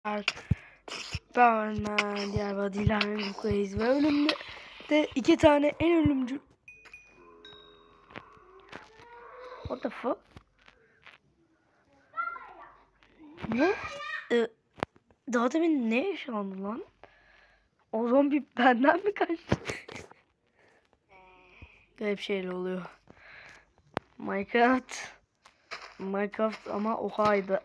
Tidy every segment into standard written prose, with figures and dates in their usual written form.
Ben diğer body'ler koyuz ve önümde de 2 tane en ölümcül. What the fuck? Ne? Daha demin ne yaşandı lan? O zombi benden mi kaçtı? Garip şeyler oluyor. Minecraft ama Ohio'da.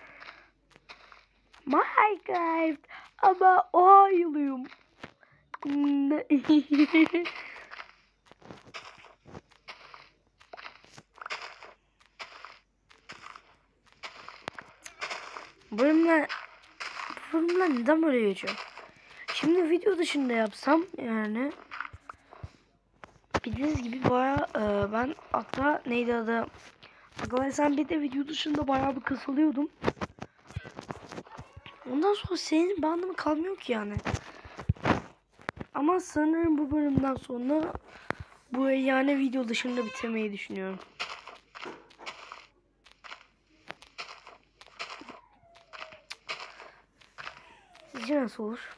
Minecraft ama Ohio'luyum. Bölümler neden böyle geçiyor? Şimdi video dışında yapsam yani bildiğiniz gibi baya ben hatta neydi adı? Arkadaşlar bir de video dışında bayağı bir kasılıyordum. Ondan sonra senin bandımı kalmıyor ki yani. Ama sanırım bu bölümden sonra bu yani video dışında bitirmeyi düşünüyorum. Sizce nasıl olur?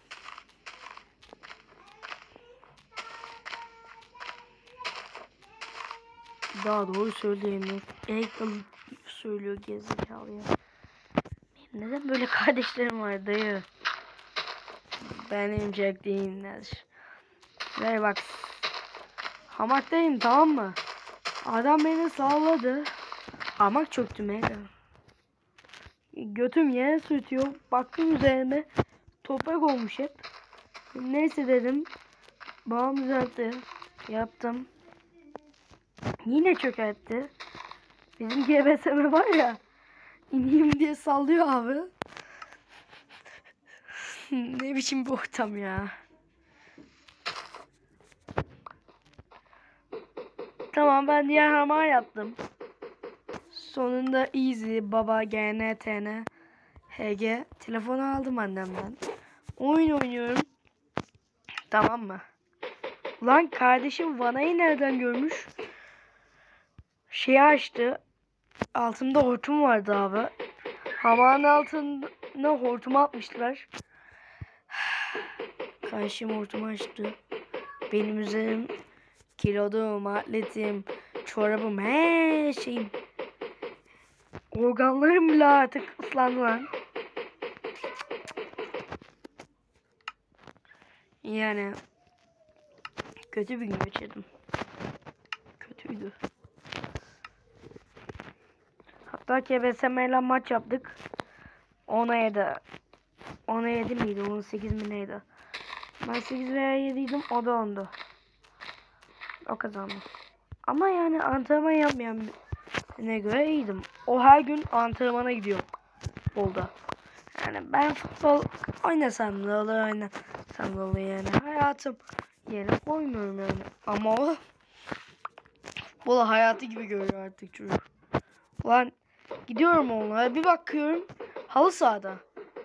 Daha doğru söyleyemiyor. Söylüyor gerizekalı ya. Benim neden böyle kardeşlerim var dayı? Benim Jack değiller. Ve bak. Hamaktayım tamam mı? Adam beni salladı. Hamak çöktü meyve. Götüm yere sürtüyor. Baktım üzerime. Toprak olmuş hep. Neyse dedim. Babam düzeltti. Yaptım. Yine çökertti. Bizim GBSM var ya. İneyim diye sallıyor abi. Ne biçim bir ortam ya. Tamam ben diğer hamağı yaptım. Sonunda easy baba GNTN HG telefonu aldım annemden. Oyun oynuyorum. Tamam mı? Lan kardeşim vanayı nereden görmüş? Şeyi açtı. Altında hortum vardı abi. Hamağın altına hortumu atmışlar. Kardeşim hortumu açtı. Benim üzerim, kilodum, atletim, çorabım, her şeyim. Organlarım bile artık ıslandı lan. Yani kötü bir gün geçirdim. Kötüydü. Hatta KBSM ile maç yaptık. 10'a 7. 10'a 7 miydi? 18 mi neydi? Ben 8 veya 7'ydim. O da 10'du. O kazandı. Ama yani antrenman yapmayan birine göre iyiydim. O her gün antrenmana gidiyor. Oldu. Yani ben futbol oynasam da olur, oynasam da olur yani. Hayatım yerine koymuyorum yani. Ama o futbolu hayatı gibi görüyor artık çocuk. Ulan gidiyorum onlara bir bakıyorum halı sahada.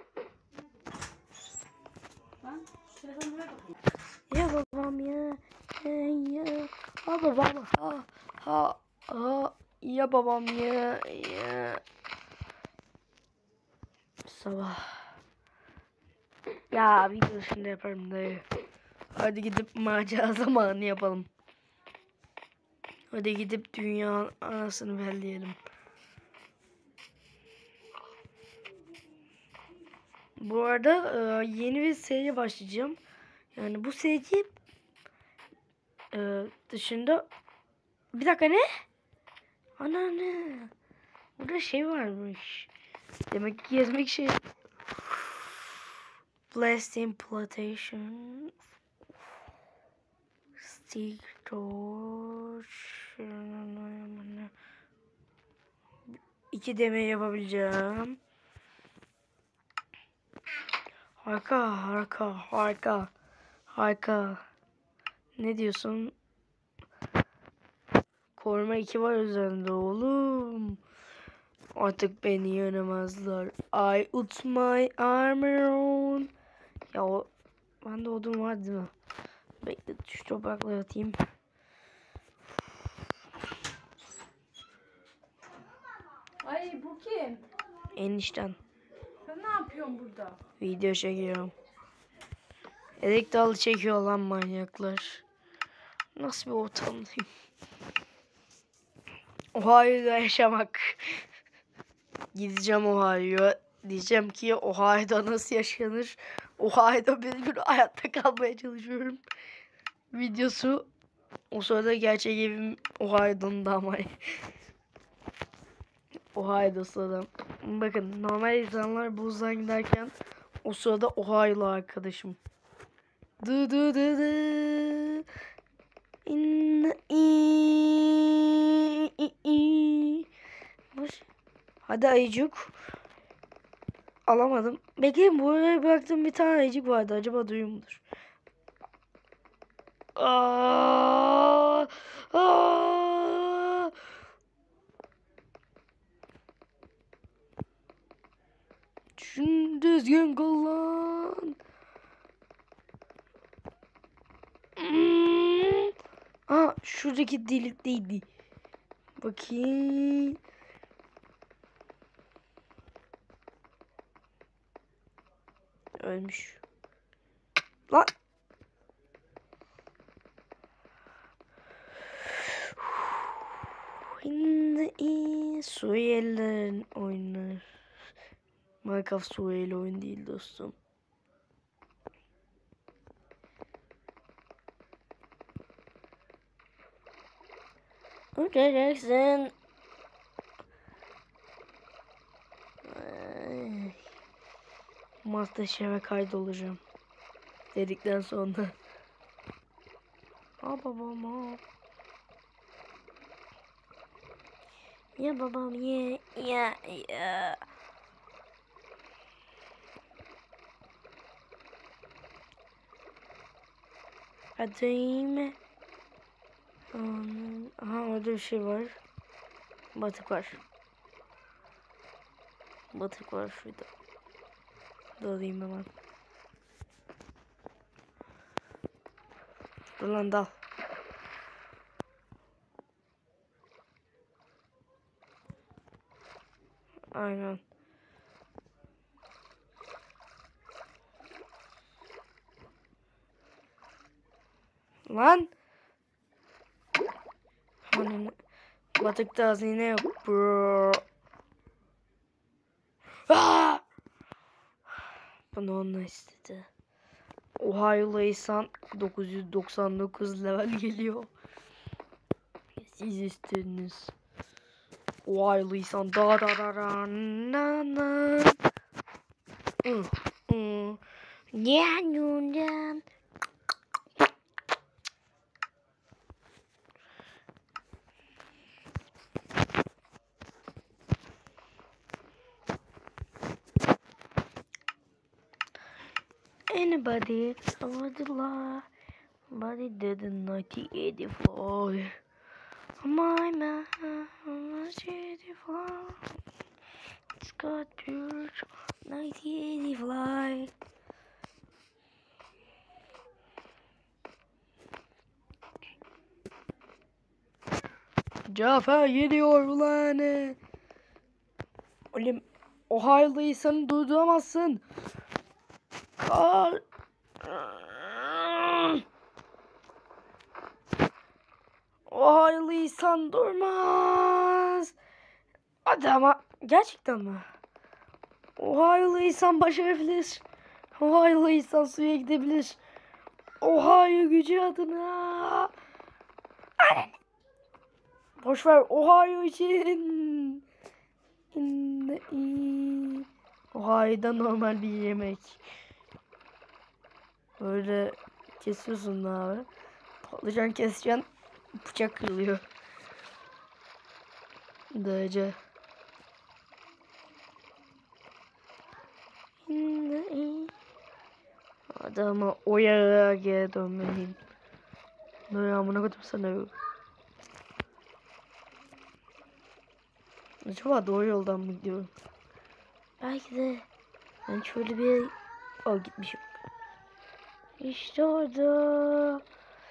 Ya babam ya. Ya. Ha babam ha. Ya babam ya. Sabah. Ya video şimdi yaparım dayı. Hadi gidip macera zamanı yapalım. Hadi gidip dünyanın anasını belleyelim. Bu arada yeni bir seri başlayacağım. Yani bu seri dışında bir dakika ne? Ana ne? Burada şey varmış. Demek ki yazmak şey. Blast implantation. Stick torch. 2 deme yapabileceğim. Harika. Ne diyorsun? Koruma 2 var üzerinde oğlum. Artık beni yenemezler. I put my armor on. Ya o bende odun var değil mi? Bekle şu toprakları atayım. Ay bu kim? Enişten. Sen ne yapıyorsun burada? Video çekiyorum. Erik dalı çekiyor lan manyaklar. Nasıl bir ortamdayım? Ohio'da yaşamak. Gideceğim Ohio'ya. Diyeceğim ki Ohio'da nasıl yaşanır? Ohio'da bir gün hayatta kalmaya çalışıyorum. Videosu. O sırada gerçek evim Ohio'dan da ama. Ohio'da sırada. Bakın normal insanlar buzdan giderken o sırada Ohio'lu arkadaşım. Dı dı dı dı. Hadi ayıcık. Alamadım. Bekleyin, buraya bıraktığım bir tane ayıcık vardı. Acaba duyuyor mudur? Aa, aa. Düzgün kullan. Şuradaki delikteydi. Bakayım. Ölmüş. Lan. Suriyelilerin oyunu. Minecraft Suriyeli oyun değil dostum. Uçacaksın. MasterChef'e kaydolacağım. Dedikten sonra. Babam. Ya babam ya. Hadi. Aha, orada bir şey var. Batık var. Batık var şurada. Dalayım hemen. Dur lan dal. Aynen. Lan. Hani batıkta hazine yok bro. Bunu onunla istedi. Ohio'lu insan 999 level geliyor. Siz istediniz. Ohio'lu insan da na na. Yeah. Anybody over the law, but it didn't 1984. My man, 1984. It's got pure 1985. Cafer geliyor ulan. Oğlum, Ohio'lu insanı durduramazsın. Kar. Ohio'lu insan durmaz. Hadi ama gerçekten mi? Ohio'lu insan başarabilir. Ohio'lu insan suya gidebilir. Ohio gücü adına. Boşver Ohio için. Ohio'da normal bir yemek. Böyle kesiyorsun abi. Patlıcan keseceksin. Bıçak kırılıyor. Derece. Adama o yere geri dönmeliyim. Böyle amına koydum sana yok. Acaba doğru yoldan mı gidiyorum? Belki de ben şöyle bir gitmişim. İşte orada.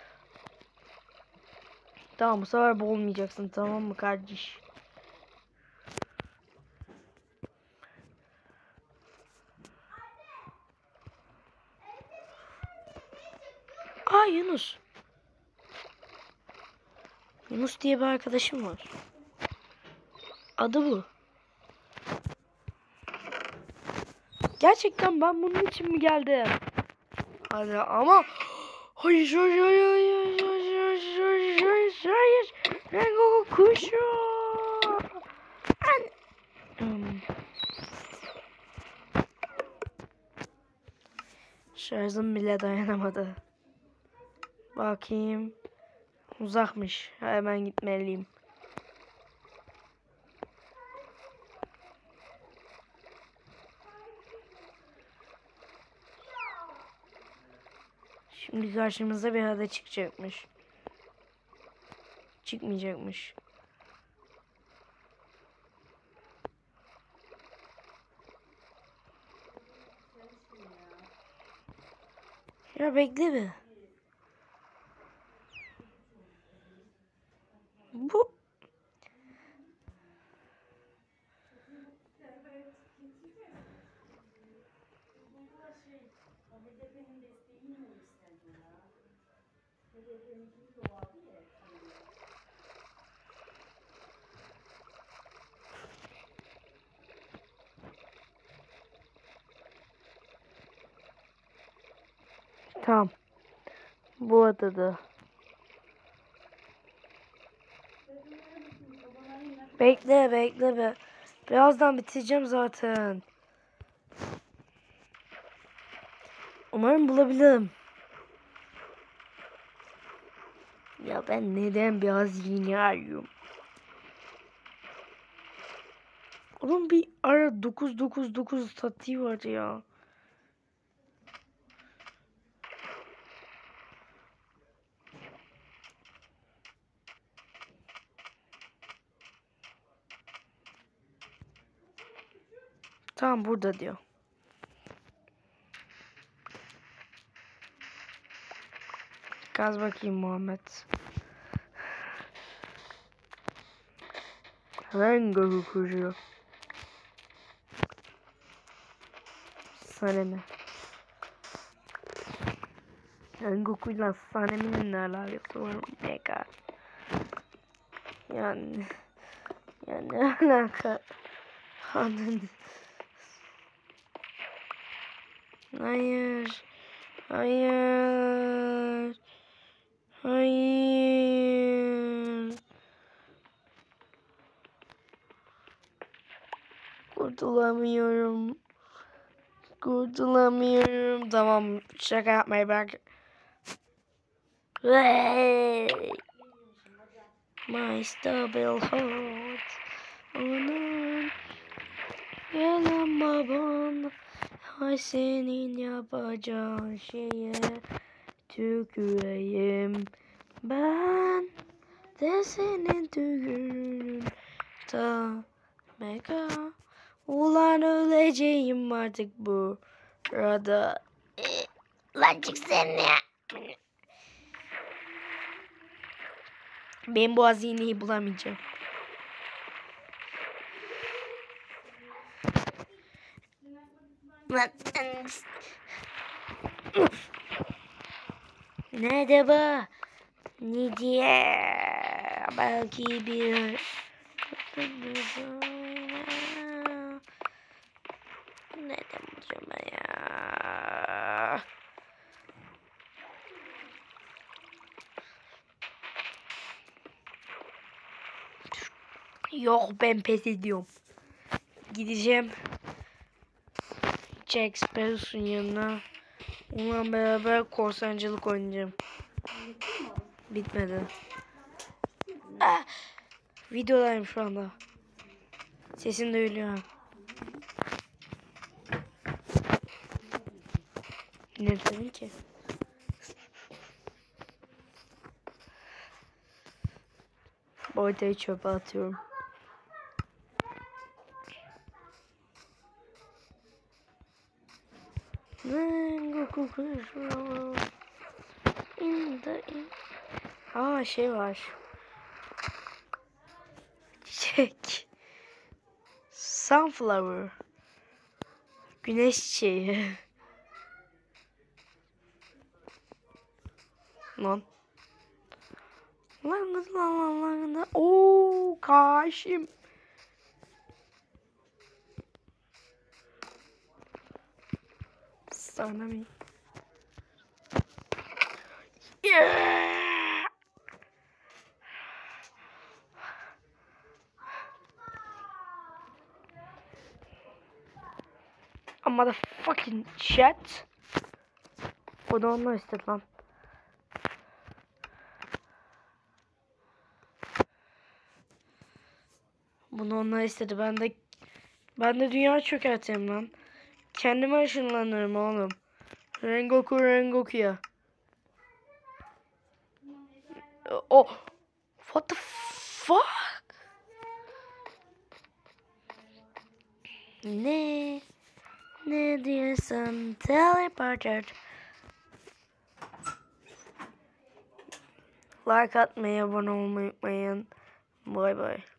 Tamam, bu sefer boğulmayacaksın, tamam mı kardeş? Aa, Yunus. Yunus diye bir arkadaşım var. Adı bu. Gerçekten ben bunun için mi geldim? Hadi ama hayır hayır hayır hayır hayır hayır hayır. Rengo kuşu. Şarjım bile dayanamadı. Bakayım. Uzakmış. Hemen gitmeliyim. Şimdi karşımıza bir ada çıkacakmış. Çıkmayacakmış. Ya bekle bir. Bu tamam. Bu adada. Bekle bekle be. Birazdan bitireceğim zaten. Umarım bulabilirim. Ya ben neden biraz yeni arıyorum? Oğlum bir ara 999 statiği vardı ya. Tamam burada diyor. Gaz bakayım Muhammed. Rengo kuşu. Sana ne? Rengoku'yla Sanem'in ne alakası var? Mega. Yani ne alaka? Hayır. Hayır. Hayır. Hayır. Kurtulamıyorum. Kurtulamıyorum. Tamam. Şaka yapmayı bırak. My stable heart. Onun yalan baban. Ay senin yapacağın şeye tüküreyim. Ben de senin tükürün. Ta mega. Ulan öleceğim artık bu arada. Lan çıksana ya. Ben bu hazineyi bulamayacağım. Nerede bu? Ne diye? Belki bir... Nereden bulacağım ben ya? Yok, ben pes ediyorum. Gideceğim Jack Sparrow'un yanına. Onunla beraber korsancılık oynayacağım. Bitmedi. Ah! Videodayım şu anda. Sesin duyuluyor. Ne dedin ki? Boydayı çöpe atıyorum. Aa, şey var. Çiçek. Sunflower. Güneş çiçeği. Lan. Lan. Oo, karşım. Sana mı? Yeah. A motherfucking chat. O da ondan istedi lan. Bunu onlar istedi. Ben de dünya çökerteyim lan. Kendime ışınlanırım oğlum. Rengoku'ya. Oh. What the fuck? Ne diyorsun? Teleporter. Like atmayı, abone olmayı unutmayın. Bye bye.